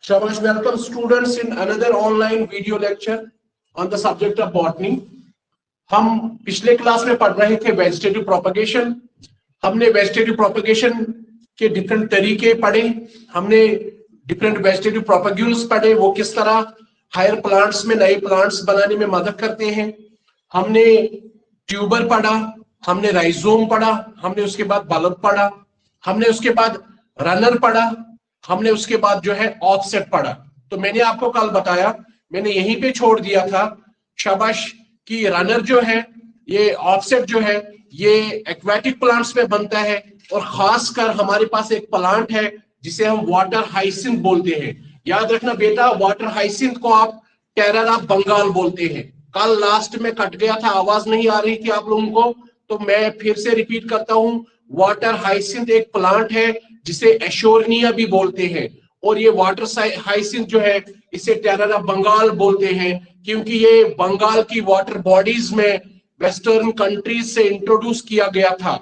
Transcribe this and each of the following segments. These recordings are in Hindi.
Shabash, welcome students in another online video lecture on the subject of botany. हम पिछले क्लास में पढ़ रहे थे वेजिटेटिव प्रोपगेशन। हमने वेजिटेटिव प्रोपगेशन के डिफरेंट तरीके पढ़े, हमने डिफरेंट वेजिटेटिव प्रोपग्यूल्स पढ़े, वो किस तरह हायर प्लांट्स में नए प्लांट्स बनाने में मदद करते हैं। हमने ट्यूबर पढ़ा, हमने राइजोम पढ़ा, हमने उसके बाद बल्ब पढ़ा, हमने उसके बाद रनर पढ़ा, हमने उसके बाद जो है ऑफसेट पढ़ा। तो मैंने आपको कल बताया, मैंने यहीं पे छोड़ दिया था शाबाश कि रनर जो है, ये ऑफसेट जो है, ये एक्वेटिक प्लांट्स में बनता है और खासकर हमारे पास एक प्लांट है जिसे हम वाटर हाइसिंथ बोलते हैं। याद रखना बेटा, वाटर हाइसिंथ को आप टेरर ऑफ बंगाल बोलते हैं। कल लास्ट में कट गया था, आवाज नहीं आ रही थी आप लोगों को, तो मैं फिर से रिपीट करता हूं। वाटर हाइसिंथ एक प्लांट है जिसे एशोरनिया भी बोलते हैं, और ये वाटर हाइसिंथ जो है इसे टेरर ऑफ बंगाल बोलते हैं, क्योंकि ये बंगाल की वाटर बॉडीज में वेस्टर्न कंट्रीज से इंट्रोड्यूस किया गया था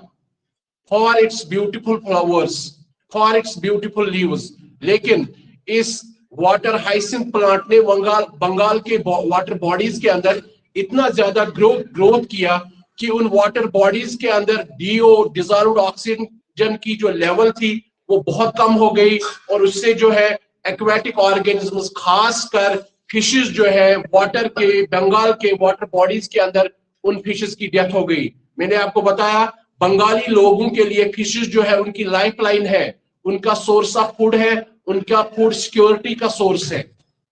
for its beautiful flowers, for its beautiful leaves. लेकिन इस वाटर हाइसिंथ प्लांट ने बंगाल के वाटर बॉडीज के अंदर इतना ज्यादा ग्रोथ किया कि उन वाटर बॉडीज के अंदर डिसॉल्व्ड ऑक्सीजन की जो लेवल थी वो बहुत कम हो गई, और उससे जो है एक्वेटिक ऑर्गेनिजम्स, खासकर फिशेस जो है वाटर के, बंगाल के वाटर बॉडीज के अंदर उन फिशेस की डेथ हो गई। मैंने आपको बताया बंगाली लोगों के लिए फिशेस जो है उनकी लाइफलाइन है, उनका सोर्स ऑफ फूड है, उनका फूड सिक्योरिटी का सोर्स है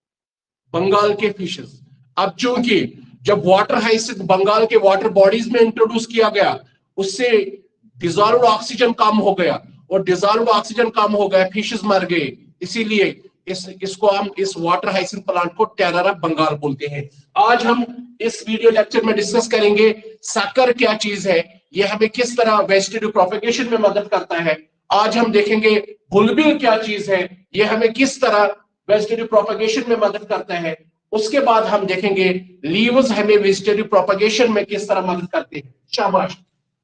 बंगाल के फिशेस। अब चूंकि जब वाटर हाइसिंथ बंगाल के वाटर बॉडीज में इंट्रोड्यूस किया गया, उससे डिसॉल्व्ड ऑक्सीजन कम हो गया, और डिसॉल्व्ड ऑक्सीजन कम हो गया, फिशेस मर गए। इसीलिए इसको हम इस वाटर हाइसिंथ प्लांट को टेरर ऑफ बंगाल बोलते हैं। आज हम इस वीडियो लेक्चर में डिस्कस करेंगे साकर क्या चीज है, ये हमें किस तरह वेजिटेटिव प्रोपगेशन में मदद करता है। आज हम देखेंगे बुलबिल क्या चीज है, ये हमें किस तरह वेजिटेटिव प्रोपगेशन में मदद करता है। उसके बाद हम देखेंगे लीव्स हमें वेजिटेटिव प्रोपगेशन में किस तरह मदद करते हैं। शाबाश।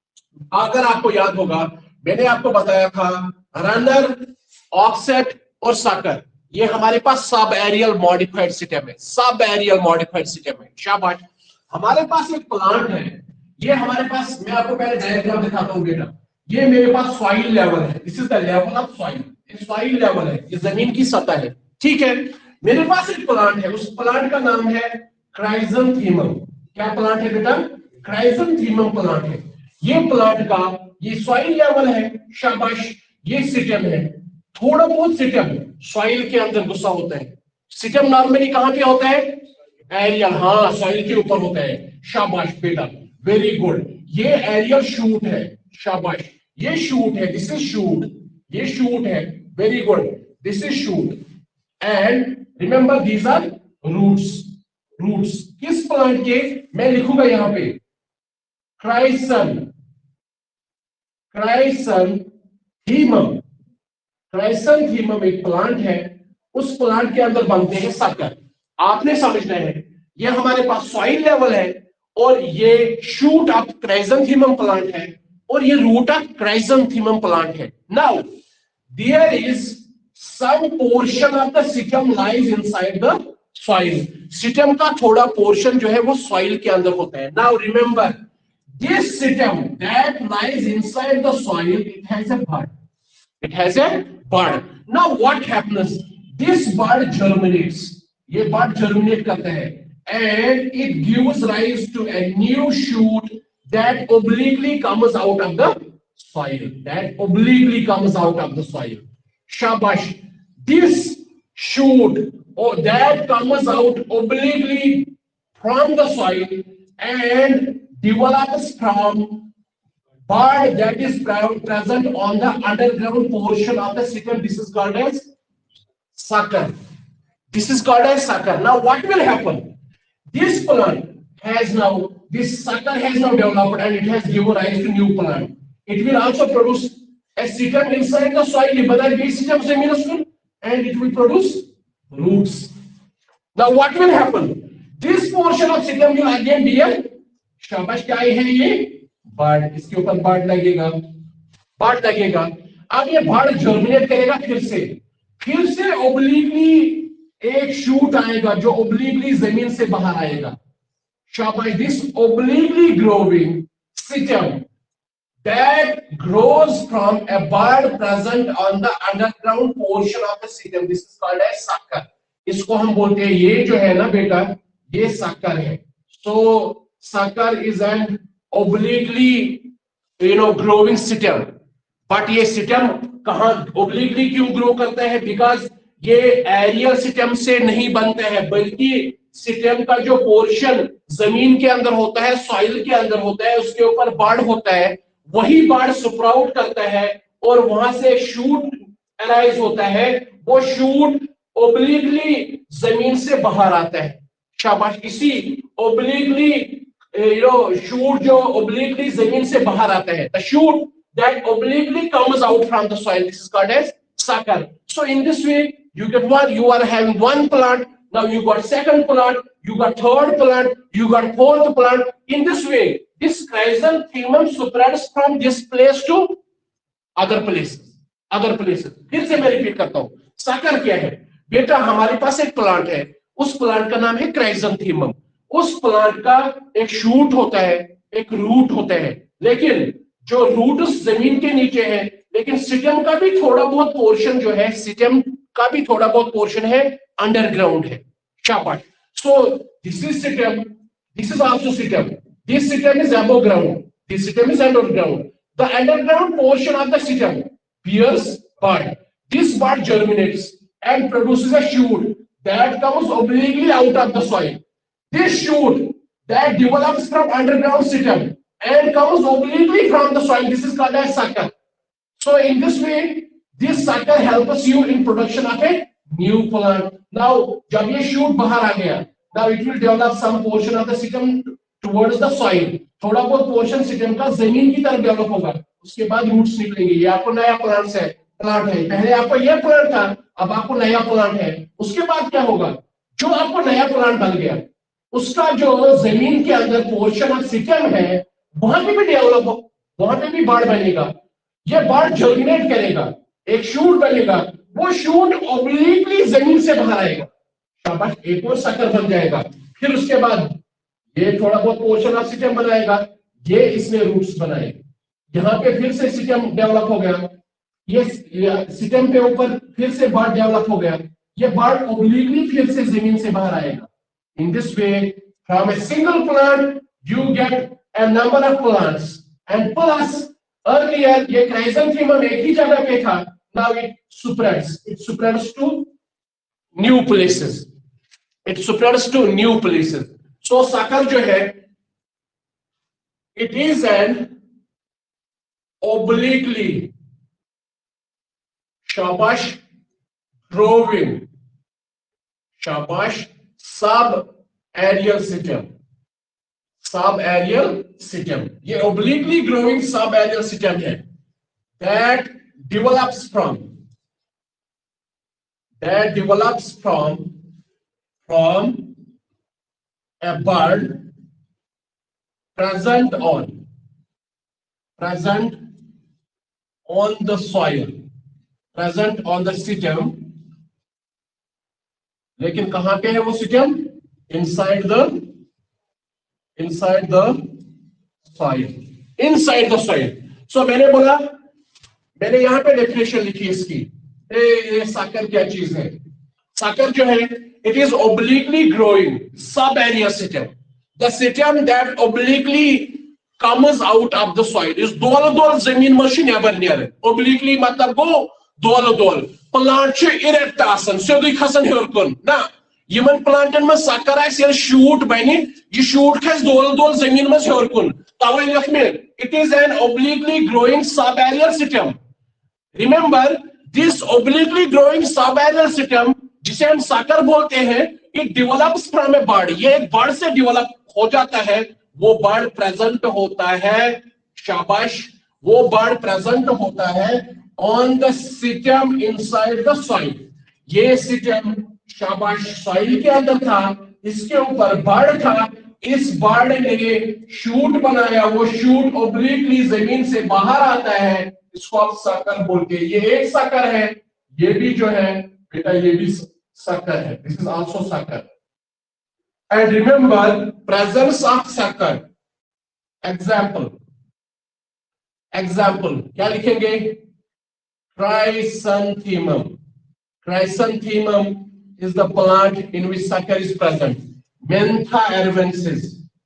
अगर आपको याद होगा, मैंने आपको बताया था रनर, ऑफसेट और साकर, ये हमारे पास सब एरियल मॉडिफाइड सिस्टम है, सब एरियल मॉडिफाइड सिस्टम है। शाबाश। हमारे पास एक प्लांट है, ये हमारे पास, मैं आपको पहले डायग्राम दिखाता हूं बेटा। ये मेरे पास सॉइल लेवल है, this is the level of soil, ये सॉइल लेवल है, ये जमीन की सतह है, ठीक है। मेरे पास एक प्लांट है, उस प्लांट का नाम है क्राइजेंथीमम। क्या प्लांट है बेटा? क्राइजेंथीमम प्लांट है। ये प्लांट का ये सॉइल लेवल है। शाबाश। ये सिस्टम है, थोड़ा बहुत सिस्टम सॉइल के अंदर घुसा होता है। सिस्टम नॉर्मली कहां पे होता है? एरियल, हाँ, सॉइल के ऊपर होता है। शाबाश बेटा, वेरी गुड। ये एरियल शूट है। शाबाश। ये शूट है, दिस इज शूट, ये शूट है, very good, this is shoot, and remember these are roots. Roots किस प्लांट के? मैं लिखूंगा यहां पे क्राइसेंथीमम। क्राइसेंथीमम एक प्लांट है, उस प्लांट के अंदर बनते हैं साकर। आपने समझना है, ये हमारे पास सॉइल लेवल है, और ये शूट ऑफ क्राइसेंथीमम प्लांट है, और ये रूट ऑफ क्राइसेंथीमम प्लांट है। Now there is some portion of the system lies inside the soil. System का थोड़ा पोर्शन जो है वो सॉइल के अंदर होता है। Now remember, this system that lies inside the soil, it has a bud. It has a bud. Now what happens? This bud germinates. ये bud germinate करता है, and it gives rise to a new shoot that obliquely comes out of the soil. That obliquely comes out of the soil. Shabash. This shoot that comes out obliquely from the soil and develops from bud that is present on the underground portion of the system. This is called as sucker. This is called as sucker. Now what will happen? This plant has now, this sucker has now developed, and it has given rise to new plant. It will also produce a system inside the soil, but this system is minuscule, and it will produce roots. Now what will happen? This portion of system will again be a, शाबाश, क्या है ये? बर्ड। इसके ऊपर बर्ड लगेगा, बर्ड लगेगा। अब ये बर्ड जर्मिनेट करेगा, फिर से ओब्लिकली एक शूट आएगा जो ओब्लिकली जमीन से बाहर आएगा। शाबाश। This obliquely growing stem that grows from a bud present on the underground portion of the stem, this is called as sucker। इसको हम बोलते हैं, ये जो है ना बेटा, ये sucker है। So sucker is an obliquely growing stem। But ये stem कहाँ obliquely क्यों ग्रो करता है? बिकॉज ये एरियल स्टेम से नहीं बनते हैं, बल्कि स्टेम का जो पोर्शन जमीन के अंदर होता है, सॉइल के अंदर होता है, उसके ऊपर बाड़ होता है, वही बाड़ स्प्राउट करता है और वहां से शूट अराइज होता है। वो शूट ओब्लिकली जमीन से बाहर आता है। शाबाश। इसी ओब्लिकली शूट जो ओब्लिकली जमीन से बाहर आता है, the shoot that obliquely comes out from the soil, this is called as sucker। So in this way you get what? You are having one plant, now you got second plant, you got third plant, you got fourth plant। In this way this chrysanthemum spreads from this place to other places। फिर से मैं रिपीट करता हूं, sucker क्या है बेटा? हमारे पास एक प्लांट है, उस प्लांट का नाम है क्राइसेंथेमम। उस प्लांट का एक शूट होता है, एक रूट होता है, लेकिन जो रूट जमीन के नीचे है, लेकिन स्टेम का भी थोड़ा बहुत पोर्शन जो है, स्टेम का भी थोड़ा बहुत पोर्शन है अंडरग्राउंड है। शाबाश। So this is stem, this is also stem, this stem is above ground, this stem is underground. The underground portion of the stem bears bud, this bud germinates and produces a shoot that comes obliquely out of the soil। this shoot that develops from underground stem and comes obliquely from the soil, this is called as sucker। so in this way this sucker helps you in production of a new plant। now जब ये shoot बाहर आ गया, now it will develop some portion of the stem towards the soil, थोड़ा बहुत पोर्शन stem का जमीन की तरफ डेवलप होगा, उसके बाद रूट्स निकलेंगे। ये आपको नया प्लांट है, पहले आपको ये प्लांट था, अब आपको नया प्लांट है। उसके बाद क्या होगा? जो आपको नया प्लांट बन गया, उसका जो जमीन के अंदर पोर्शन ऑफ स्टेम है, वहां पे भी डेवलप हो, वहां पे भी बाढ़ बनेगा। ये बाढ़ जर्मिनेट करेगा, एक शूट बनेगा, वो शूट ओब्लिकली जमीन से बाहर आएगा। शाबाश। एक और सकर बन जाएगा। फिर उसके बाद ये थोड़ा बहुत पोर्शन ऑफ स्टेम बनाएगा, ये इसने रूट्स बनाए, यहाँ पे फिर से स्टेम डेवलप हो गया, ये स्टेम पे ऊपर फिर से बाढ़ डेवलप हो गया, ये बाढ़ ओब्लिकली फिर से जमीन से बाहर आएगा। In this way from a single plant you get a number of plants and plus earlier ये क्राइसेंथेमम एक ही जगह पे था, now it spreads to new places, it spreads to new places। so sucker जो है it is an obliquely शाबाश growing शाबाश subaerial system, subaerial system, ये obliquely growing subaerial system है that develops from a bud present on the soil, present on the stem। लेकिन कहां पे है वो stem? inside the soil। so मैंने बोला, मैंने यहां पे डेफिनेशन लिखी इसकी, ये साकर क्या चीज है? साकर जो है it is obliquely growing sub area stem, the stem that obliquely comes out of the soil is दोल जमीन मशीन नेबर नेर। obliquely मतलब गो दोल प्लांट छ इरेक्ट आसन, सोदुई खसन हेर कुन ना, यमन प्लांटन में सकर आसे शूट बने, ये शूट खस दोल जमीन में हेर कुन, तवे लिख में it is an obliquely growing subaerial stem। remember this obliquely growing subaerial stem जिसे हम सकर बोलते हैं, it develops from a bud, ये एक बड़ से डेवलप हो जाता है, वो बड़ प्रेजेंट होता है, शाबाश, वो बड़ प्रेजेंट होता है on the stem inside the soil। ये stem शाबाश सॉइल के अंदर था, इसके ऊपर बड़ था, इस बड़ ने शूट बनाया, वो शूट ओब्लिकली जमीन से बाहर आता है, इसको आप सकर बोलते हैं। ये एक सकर है, ये भी जो है बेटा ये भी sucker है, this is also sucker. And remember presence of sucker. Example क्या लिखेंगे? Chrysanthemum. Chrysanthemum is the plant in which sucker is present. Mentha arvensis.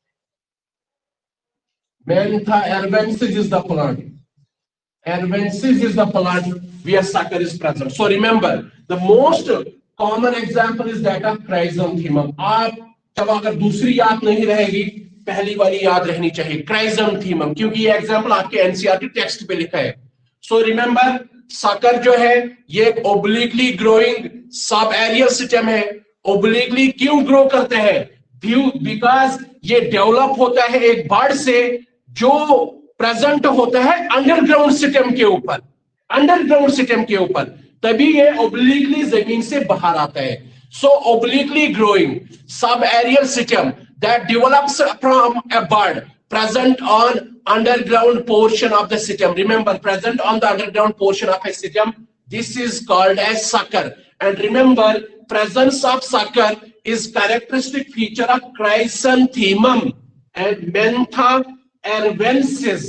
Mentha arvensis is the plant. Arvensis is the plant where sucker is present. So remember, the most common example is that of chrysanthemum. आप जब अगर दूसरी याद नहीं रहेगी, पहली वाली याद रहनी चाहिए, chrysanthemum, क्योंकि ये एग्जाम्पल आपके एनसीईआरटी टेक्स्ट पे लिखा है. सो रिमेंबर, साकर जो है ये obliquely growing subaerial system है. ओब्लिकली क्यों ग्रो करते हैं? बिकॉज ये डेवलप होता है एक बर्ड से जो प्रेजेंट होता है अंडरग्राउंड सिस्टम के ऊपर. अंडरग्राउंड सिस्टम के ऊपर तभी ये ओब्लिकली जमीन से बाहर आता है. So obliquely growing subaerial system that develops from a bird present on underground portion of the system. Remember, present on the underground portion of a system, this is called as sucker. And remember, presence of sucker is characteristic feature of chrysanthemum and Mentha arvensis,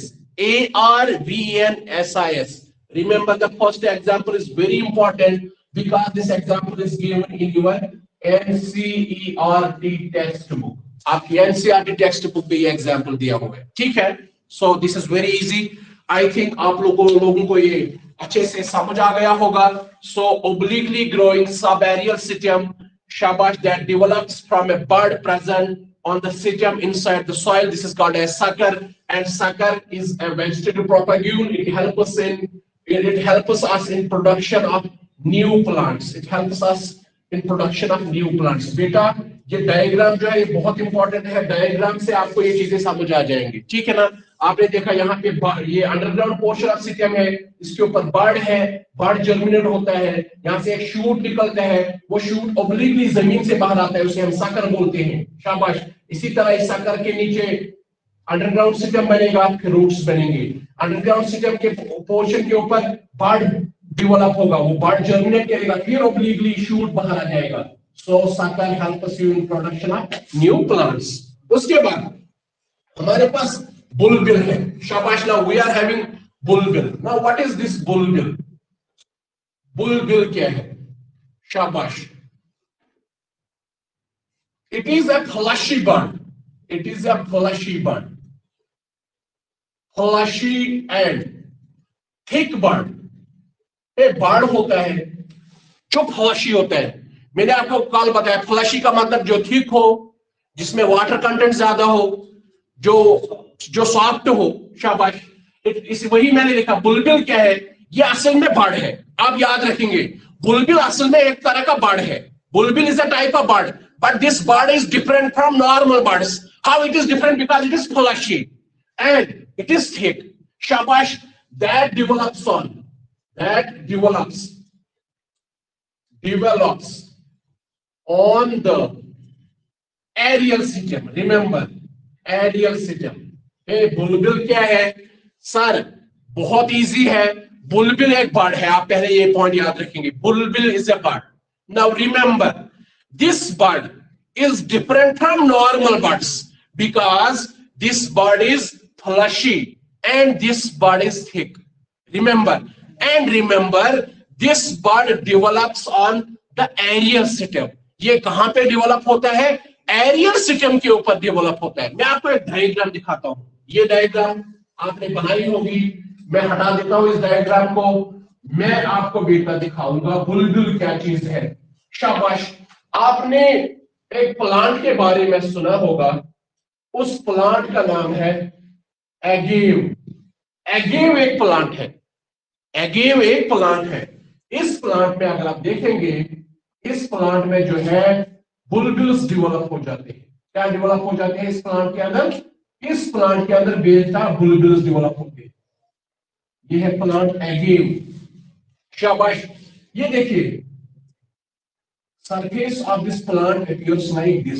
ARVNSIS. Remember, the first example is very important because this example is given in your NCERT textbook. आपकी NCERT textbook पे ये example दिया हुआ है, ठीक है? So this is very easy. I think आप लोगों को ये अच्छे से समझ आ गया होगा. So obliquely growing subaerial system, shabash, that develops from a bird present on the system inside the soil. This is called a sucker, and sucker is a vegetative propagule. It helps us in production of new plants. It helps us in production of new plants. बेटा ये डायग्राम जो है ये बहुत इंपॉर्टेंट है. डायग्राम से आपको ये चीजें समझ आ जाएंगी, ठीक है ना? आपने देखा यहाँ पे ये अंडरग्राउंड पोर्शन ऑफ सिस्टम है, इसके ऊपर बर्ड है, बर्ड जर्मिनेट होता है, यहाँ से एक शूट निकलता है, वो शूट ओब्लिकली जमीन से बाहर आता है, उसे हम साकर बोलते हैं. शाबाश. इसी तरह इस साकर के नीचे अंडरग्राउंड सिस्टम बनेगा, फिर रूट्स बनेंगे. अंडरग्राउंड सिस्टम के पोर्शन के ऊपर बर्ड डेवलप होगा, वो बर्ड जर्मिनेट करेगा, फिर ओब्लिकली शूट बाहर आ जाएगा. So sucker helps you in production of new plants. उसके बाद हमारे पास बुलबिल है. शाबाश. Now we are having bulbil. Now what is this bulbil? Bulbil क्या है? शाबाश. It is a fleshy bud. It is a fleshy bud. Fleshy and thick bud. एक बर्ड होता है जो फ्लशी होता है. मैंने आपको कल बताया, फ्लशी का मतलब जो थिक हो, जिसमें वाटर कंटेंट ज्यादा हो, जो सॉफ्ट हो. शाबाश. इस वही मैंने लिखा. बुलबिल क्या है? ये असल में बर्ड है. आप याद रखेंगे, बुलबिल असल में एक तरह का बर्ड है. Bulbil is a type of bud, but this bud is different from normal buds. How it is different? Because it is fleshy and it is thick. शाबाश. That develops on the aerial system. Remember, aerial system. Bulbil क्या है सर? बहुत इजी है. बुलबिल एक बर्ड है. आप पहले ये पॉइंट याद रखेंगे. Bulbil is a bud. Now remember, this bud is different from normal birds because this bird is fleshy and this bird is thick. Remember, this bird develops on the aerial system. ये कहां पे डेवलप होता है? एरियल सिस्टम के ऊपर डेवलप होता है. मैं आपको एक डायग्राम दिखाता हूं. ये डायग्राम आपने बनाई होगी. मैं हटा देता हूं इस डायग्राम को. मैं आपको बेटा दिखाऊंगा बुलबुल क्या चीज है. शाबाश. आपने एक प्लांट के बारे में सुना होगा. उस प्लांट का नाम है एगेव. एगेव एक प्लांट है. एगेव एक प्लांट है. इस प्लांट में अगर आप देखेंगे, इस प्लांट में जो है बुलबुल्स डेवलप हो जाते हैं. क्या डेवलप हो जाते हैं इस प्लांट के अंदर? इस प्लांट के अंदर बेलदार बुलबुल्स डेवलप होते हैं. ये है प्लांट एगेव. शाबाश. ये देखिए, surface of this plant appears like this.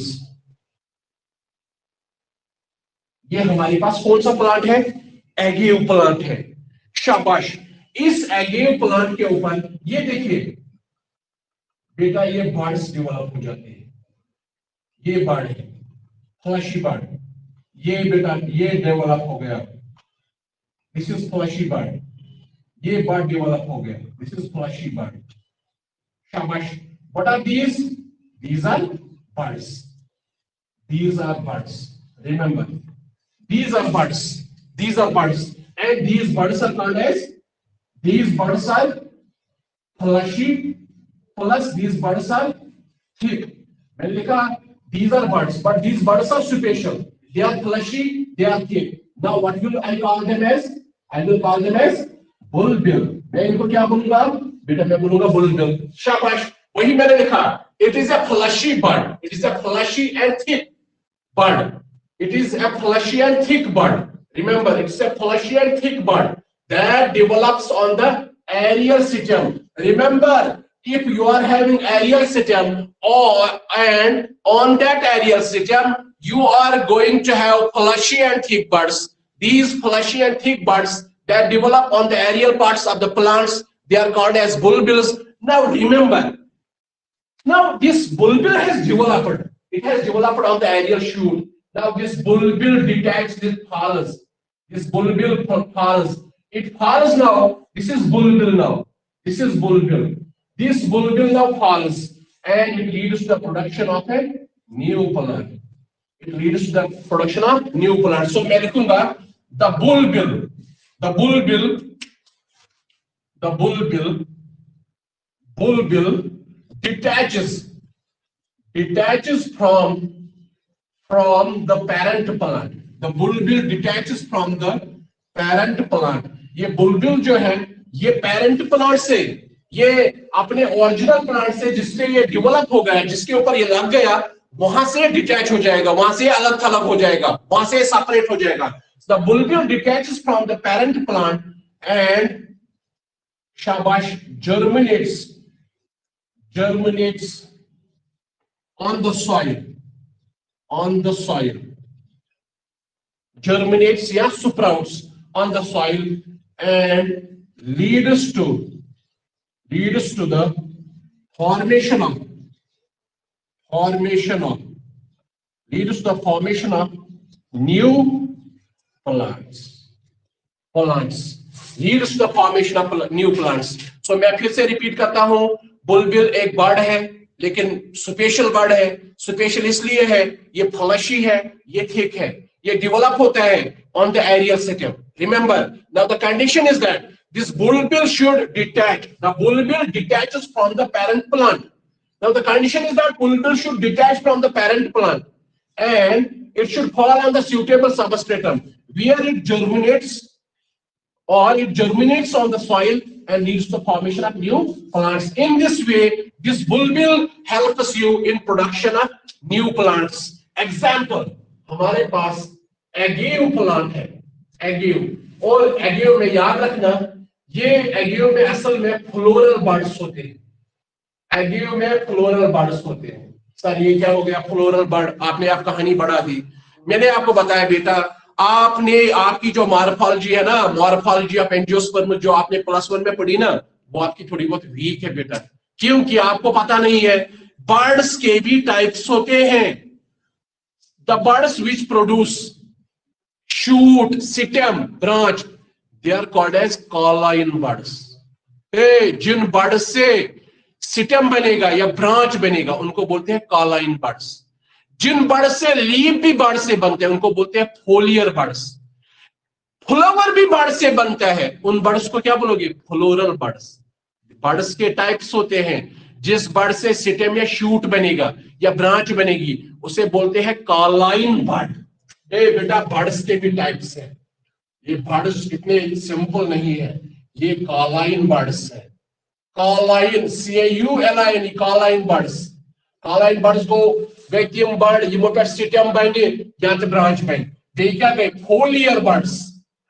ये हमारे पास कौन सा प्लांट है? एगेव प्लांट है. शाबाश. इस एगेव प्लांट के ऊपर ये देखिए बेटा ये बर्ड्स डेवलप हो जाते हैं। ये बर्ड है, फ्लशी बर्ड, ये बेटा ये डेवलप हो गया, दिस इज फ्लशी बर्ड, ये बर्ड डेवलप हो गया, दिस इज फ्लशी बर्ड। शाबाश। What are these? These are birds, these are birds. Remember, these are birds, these are birds, and these birds are called as, these birds are fleshy plus these birds are thick. मैंने लिखा these are birds, but these birds are special, they are fleshy, they are thick. Now what will I call them as? I will call them as bulbil. मैं इनको क्या बोलूंगा बेटा? मैं बोलूंगा bulbil। शाबाश, वही मैंने लिखा, it is a fleshy bird, it is a fleshy and thick bird. It is a fleshy and thick bird. Remember, it's a fleshy and thick bird that develops on the aerial system. Remember, if you are having aerial system and on that aerial system, you are going to have fleshy and thick birds. These fleshy and thick birds that develop on the aerial parts of the plants, they are called as bulbils. Now remember, now this bulbil has developed. It has developed on the aerial shoot. Now this bulbil detached its falls. This bulbil falls. It falls now. This is bulbil now. This is bulbil. This bulbil now falls, and it leads to the production of a new plant. It leads to the production of new plant. So मैं लिखूंगा the bulbil. The bulbil. The bulbil. Bulbil detaches from the parent plant. The bulbil detaches from the parent plant. ये bulbil जो है ये parent plant से, ये अपने original plant से जिससे ये develop हो गया, जिसके ऊपर ये लग गया, वहां से detach हो जाएगा, वहां से अलग थलग हो जाएगा, वहां से separate हो जाएगा. The bulbil detaches from the parent plant and शाबाश germinates on the soil, germinates या sprouts on the soil and leads to the formation of new plants. Leads to the formation of new plants. So मैं फिर से रिपीट करता हूं, बुलबिल एक बर्ड है लेकिन स्पेशल बर्ड है। स्पेशल इसलिए है ये फ्लशी है, ये थिक है, ये डेवलप होता है on the aerial system. Remember, now the condition is that this bulbil should detach, the bulbil detaches from the parent plant. Now the condition is that bulbil should detach from the parent plant and it should fall on the suitable substratum where it germinates on the soil and leads to the formation of new plants. In this way, this bulbil helps you in production of new plants. Example, हमारे पास एगियो प्लांट है, एगियो, और एगियो में याद रखना ये एगियो में असल में फ्लोरल बर्ड्स होते हैं। एगियो में फ्लोरल बर्ड्स होते हैं। सर ये क्या हो गया फ्लोरल बर्ड? आपने आप कहानी बढ़ा दी। मैंने आपको बताया बेटा, आपने आपकी जो मॉर्फोलॉजी है ना, मॉर्फोलॉजी ऑफ एंजियोस्पर्म जो आपने +1 में पढ़ी ना, वो आपकी थोड़ी बहुत वीक है बेटा, क्योंकि आपको पता नहीं है बर्ड्स के भी टाइप्स होते हैं। The birds which produce shoot, stem, branch, they are called as cauline birds. जिन बर्ड से सिटम बनेगा या ब्रांच बनेगा उनको बोलते हैं कॉलाइन बर्ड्स। जिन बर्ड से लीफ भी बर्ड से बनते हैं उनको बोलते हैं फोलियर बर्ड्स। फ्लावर भी बर्ड से बनता है, उन बर्ड्स को क्या बोलोगे? Floral birds. बर्ड्स के टाइप्स होते हैं, जिस बर्ड से सिटम या शूट बनेगा या ब्रांच बनेगी उसे बोलते हैं कॉलाइन बर्ड। बेटा बर्ड्स के भी टाइप्स हैं, ये बर्ड्स इतने सिंपल नहीं है, ये कॉलाइन बर्ड्स है। Cauline, CAULIN, cauline birds. Cauline birds को वैक्यूम बर्ड, यमो पे सिटम बने या तो ब्रांच बने। देखा गए फोलियर बर्ड्स।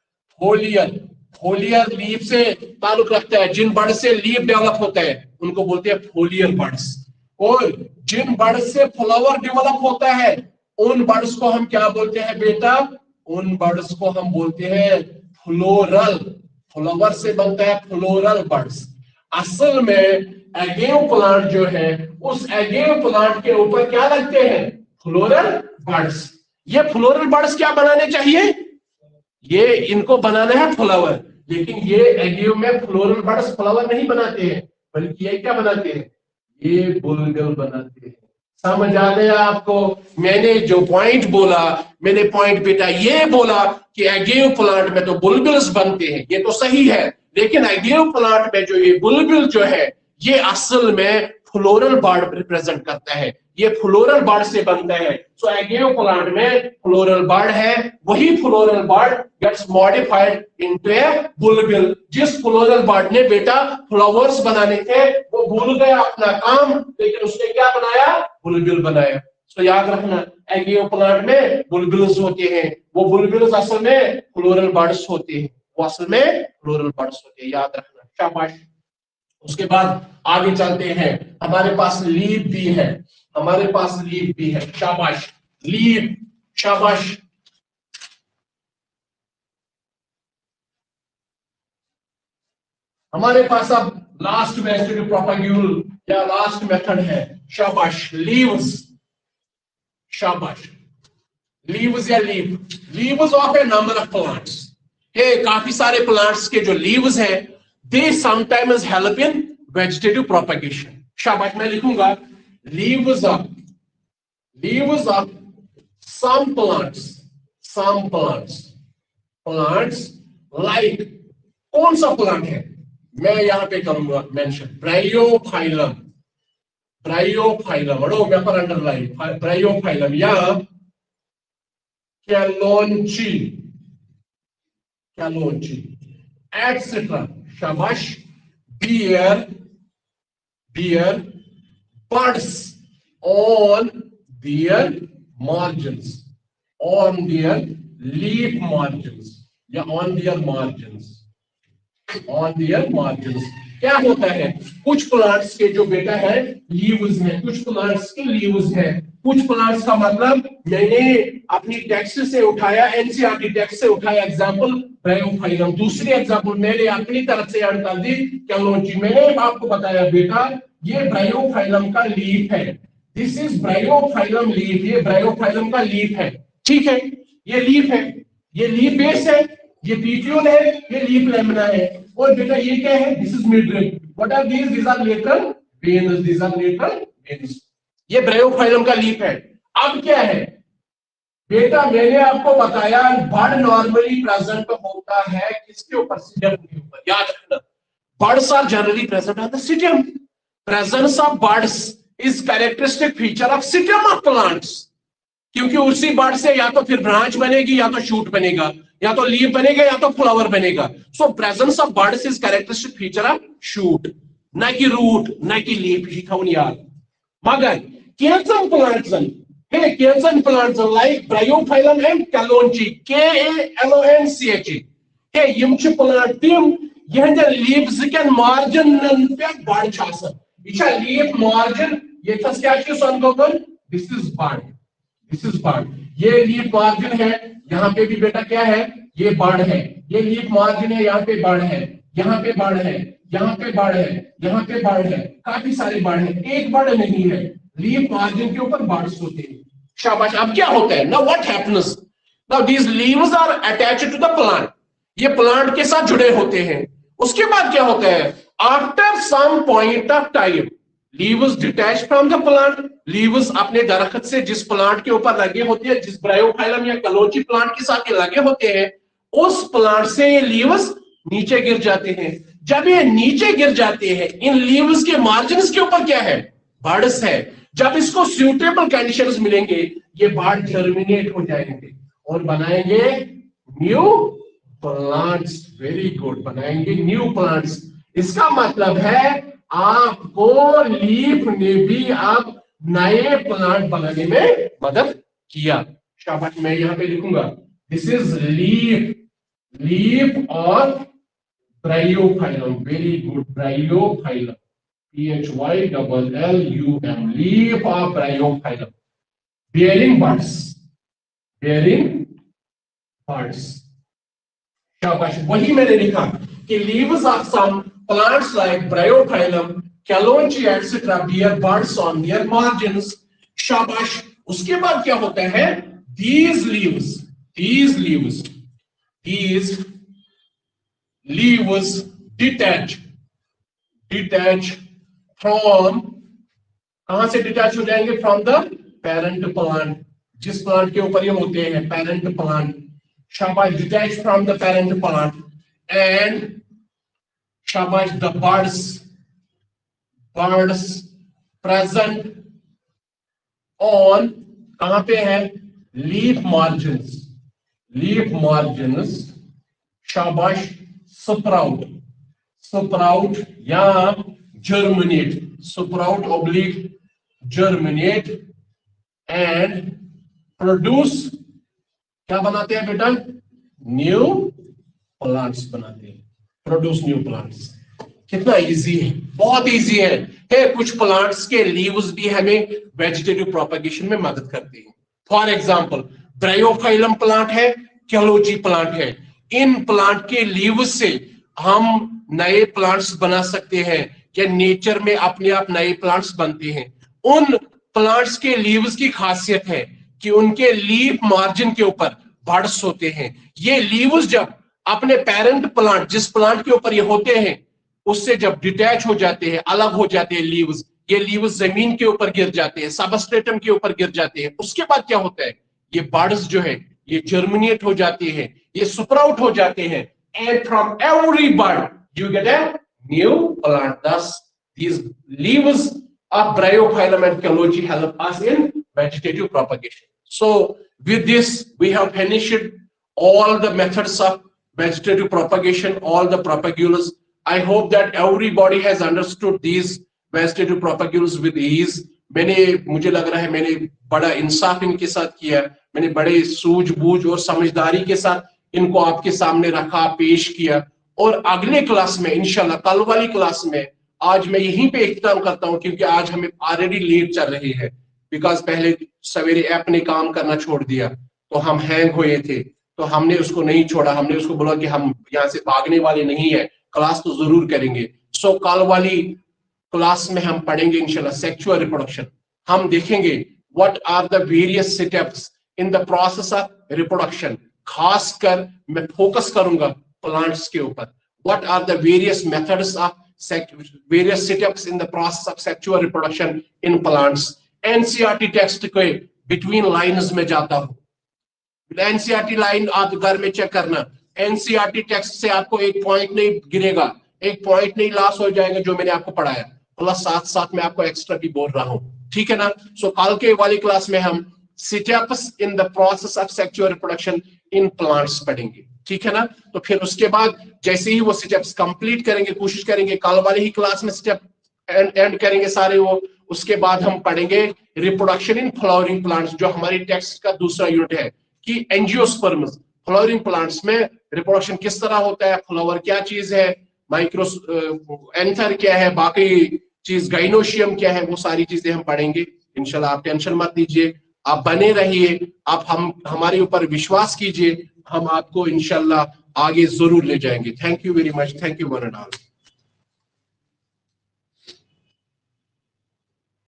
फोलियर लीफ से ताल्लुक रखता है, जिन बर्ड से लीफ डेवलप होता है उनको बोलते हैं फोलियर बर्ड्स। और जिन बर्ड से फ्लावर डेवलप होता है उन बर्ड्स को हम क्या बोलते हैं बेटा? उन बर्ड्स को हम बोलते हैं फ्लोरल। फ्लावर से बनता है फ्लोरल बर्ड्स। असल में एगेव प्लांट जो है, उस एगेव प्लांट के ऊपर क्या लगते हैं? Floral buds. ये फ्लोरल बड्स क्या बनाने चाहिए? ये इनको बनाना है फ्लावर, लेकिन ये एगेव में फ्लोरल बड्स फ्लावर नहीं बनाते हैं, बल्कि ये क्या बनाते हैं? ये बुलबुल बनाते हैं। समझ आ गया आपको? मैंने जो पॉइंट बोला, मैंने पॉइंट बेटा ये बोला कि एगेव प्लांट में तो बुलबुल्स बनते हैं, ये तो सही है, लेकिन एगेव प्लांट में जो ये बुलबुल जो है, ये असल में फ्लोरल बड रिप्रेजेंट करता है, ये फ्लोरल बड से बनता है। सो एगेव प्लांट में फ्लोरल बड है, वही floral bud gets modified into a bulbil. जिस फ्लोरल बड ने बेटा फ्लावर्स बनाने थे, वो भूल गया अपना काम, लेकिन उसने क्या बनाया? बुलबुल बनाया। तो याद रखना, एगेव प्लांट में बुलबुल्स होते हैं, वो बुलबुल्स असल में फ्लोरल बड्स होते हैं, वो असल में फ्लोरल बड्स होते हैं, याद रखना। शाबाश। उसके बाद आगे चलते हैं, हमारे पास लीफ भी है, हमारे पास लीफ भी है। शाबाश, लीफ, शाबाश। हमारे पास अब लास्ट वेजिटेटिव प्रोपेग्यूल या लास्ट मेथड है। शाबाश, लीव्स। शाबाश, लीव्स या leaf, leaves of a number of plants. ये काफी सारे प्लांट्स के जो लीव्स हैं, they sometimes help in vegetative propagation. शाबाश, मैं लिखूंगा leaves of some plants like, कौन सा प्लांट है? मैं यहां पे करूंगा मेंशन ब्रायोफाइलम, ब्रायोफाइलम, मैं पर अंडरलाइन ब्रायोफाइलम या कैलोंची, कैलोंची एटसेट्रा। शाबाश, bear buds on their margins, on their leaf margins या on their margins, on their margins। क्या होता है? कुछ प्लांट्स के जो बेटा है लीव्स हैं, कुछ प्लांट्स के लीव्स हैं, कुछ प्लांट्स का मतलब मैंने अपनी टेक्स्ट से उठाया, एनसीईआरटी टेक्स्ट से उठाया एग्जांपल ब्रायोफाइलम, दूसरी एग्जांपल मैंने अपनी तरफ से ऐड कर दी कैलोंची। मैंने आपको बताया बेटा ये ब्रायोफाइलम का लीफ है, दिस इज ब्रायोफाइलम लीफ, ये ब्रायोफाइलम का लीफ है, ठीक है? ये लीफ है, ये लीफ बेस है, ये पीटियोल है, ये लीफ लैमिना है, और बेटा ये क्या है? This is midrib. What are these? These are lateral veins, these are lateral veins. ये ब्रायोफाइलम का लीफ है। अब क्या है बेटा? मैंने आपको बताया बड नॉर्मली प्रेजेंट होता है किसके ऊपर? सीडियम के ऊपर। याद रखना, buds are generally present on the sedium. Presence of buds is characteristic feature of sedium of plants, क्योंकि उसी बड से या तो फिर ब्रांच बनेगी, या तो शूट बनेगा, या तो लीफ बनेगा, या तो फ्लावर बनेगा। So presence of buds is characteristic feature of shoot, ना कि रूट, ना कि लीफ। ये थोन याद। मगर कैंसर प्लांट्स है, कैंसर plants like bryophyllum and kalanchoe, KALONCHE है, यम छ प्लांट तिम यहंद लीव्स के मार्जिन पे बड छ आसान। ये लीफ मार्जिन, ये क्या सन, this is bud, this is bud. ये लीफ मार्जिन है, यहाँ पे भी बेटा क्या है? ये बड है। ये लीफ मार्जिन है, यहाँ पे बड है, यहाँ पे बड है, यहाँ पे बड है, यहाँ पे बड है, काफी सारे बड है, एक बड नहीं है। लीफ मार्जिन के ऊपर बड्स होते हैं। शाबाश। अब क्या होता है? Now what happens? Now these leaves are attached to the plant, ये प्लांट के साथ जुड़े होते हैं। उसके बाद क्या होता है? After some point of time leaves detach from the plant, leaves अपने दरख्त से जिस प्लांट के ऊपर लगे होते हैं, जिस ब्रायोफाइलम या कैलोंची प्लांट के साथ ये लगे होते हैं, उस प्लांट से ये लीव्स नीचे गिर जाते हैं। जब ये नीचे गिर जाते हैं, इन लीव्स के मार्जिन्स के ऊपर क्या है? बड्स है। जब इसको सूटेबल कंडीशंस मिलेंगे, ये बड जर्मिनेट हो जाएंगे और बनाएंगे न्यू प्लांट्स। वेरी गुड, बनाएंगे न्यू प्लांट्स। इसका मतलब है आपको लीफ ने भी आप नए प्लांट बनाने में मदद किया। शाबाश, मैं यहां पे लिखूंगा this is leaf, leaf of bryophyllum. Very good, bryophyllum, PHYLLUM, leaf of bryophyllum, bearing buds, bearing buds। शाबाश, वही मैंने लिखा कि leaves of some plants like bryophyllum, kalanchoe etcetera bear birds on their margins, शाबाश। उसके बाद क्या होता है, these leaves detach from, कहां से डिटैच हो जाएंगे, फ्रॉम द पेरेंट प्लांट, जिस प्लांट के ऊपर ये होते हैं, पेरेंट प्लांट, शाबाश, detach from the parent plant, and शाबाश द बर्ड्स प्रेजेंट ऑन, कहां पे है, लीफ मार्जिन्स, शाबाश, स्प्राउट या germinate, sprout oblique germinate and produce, क्या बनाते हैं बेटा, न्यू प्लांट्स बनाते हैं, प्रोड्यूस न्यू प्लांट्स। कितना इजी है, बहुत इजी है। कुछ प्लांट्स के लीव्स भी हमें वेजिटेटिव प्रोपगेशन में मदद करते हैं। फॉर एग्जांपल ब्रायोफाइलम प्लांट है, कैलोजी प्लांट है, इन प्लांट के लीव्स से हम नए प्लांट्स बना सकते हैं, कि नेचर में अपने आप नए प्लांट्स बनते हैं। उन प्लांट्स के लीव्स की खासियत है कि उनके लीफ मार्जिन के ऊपर बर्ड्स होते हैं। ये लीव्स जब अपने पेरेंट प्लांट, जिस प्लांट के ऊपर ये होते हैं, उससे जब डिटैच हो जाते हैं, अलग हो जाते हैं लीव्स, ये लीव्स जमीन के ऊपर गिर जाते हैं, सबस्ट्रेटम के ऊपर गिर जाते हैं। उसके बाद क्या होता है, ये बर्ड्स जो है ये जर्मिनेट हो जाते हैं, ये स्प्राउट हो जाते हैं, and from every bird you get a new plant. Thus, these leaves of Bryophyllum and Calogy help us in vegetative propagation. So, with this, we have finished all the methods of vegetative propagation, all the propagules. I hope that everybody has understood these vegetative propagules with ease. मुझे लग रहा है मैंने बड़ा इंसाफ इनके साथ किया, मैंने बड़े सूझबूझ और समझदारी के साथ इनको आपके सामने रखा, पेश किया। और अगले क्लास में इंशाल्लाह, कल वाली क्लास में, आज मैं यहीं पे इख्तिताम करता हूं, क्योंकि आज हमें ऑलरेडी लेट चल रही है, बिकॉज पहले सवेरे ऐप ने काम करना छोड़ दिया, तो हम हैंग हुए थे, तो हमने उसको नहीं छोड़ा, हमने उसको बोला कि हम यहाँ से भागने वाले नहीं है, क्लास तो जरूर करेंगे। सो कल वाली क्लास में हम पढ़ेंगे इंशाल्लाह सेक्सुअल रिप्रोडक्शन। हम देखेंगे what are the various steps in the process of reproduction, खासकर मैं फोकस करूंगा प्लांट्स के ऊपर। What are the various methods of various steps in the process of sexual reproduction in plants? NCERT text के between lines में जाता हूं, NCERT लाइन आप घर में चेक करना, NCERT टेक्स्ट से आपको एक पॉइंट नहीं गिरेगा, एक पॉइंट नहीं लॉस हो जाएगा जो मैंने आपको पढ़ाया, प्लस साथ साथ मैं आपको एक्स्ट्रा भी बोल रहा हूं, ठीक है ना। सो कल के वाली क्लास में हम steps in the process of sexual reproduction in plants पढ़ेंगे, ठीक है ना। तो फिर उसके बाद जैसे ही वो स्टेप्स कंप्लीट करेंगे, कोशिश करेंगे कल वाली ही क्लास में स्टेप एंड करेंगे सारे वो, उसके बाद हम पढ़ेंगे रिप्रोडक्शन इन फ्लावरिंग प्लांट्स, जो हमारी टेक्स्ट का दूसरा यूनिट है, कि एंजियोस्पर्म्स फ्लावरिंग प्लांट्स में रिप्रोडक्शन किस तरह होता है, फ्लावर क्या चीज है, माइक्रो एंथर क्या है, बाकी चीज गाइनोशियम क्या है, वो सारी चीजें हम पढ़ेंगे इंशाल्लाह। आप टेंशन मत लीजिए, आप बने रहिए, आप हमारे ऊपर विश्वास कीजिए, हम आपको इंशाल्लाह आगे जरूर ले जाएंगे। Thank you very much, thank you one and all.